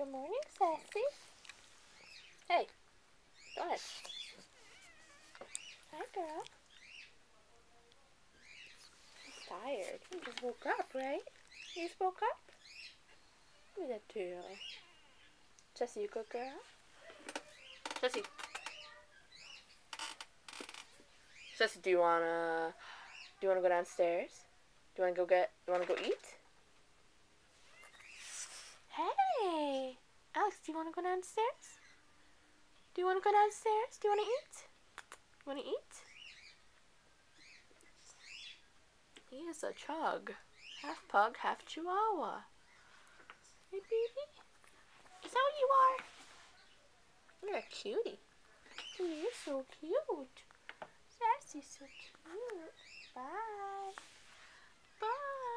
Good morning, Sassy. Hey, go ahead. Hi, girl. She's tired. You just woke up, right? You just woke up? Give me that too early. Jessie, you good girl? Jessie. Jessie, do you wanna go downstairs? Do you wanna go eat? Hey! Alex, do you wanna go downstairs? Do you wanna go downstairs? Do you wanna eat? You wanna eat? He is a chug. Half pug, half chihuahua. Hey, baby. Is that what you are? You're a cutie. Oh, you're so cute. Sassy's so cute. Bye. Bye.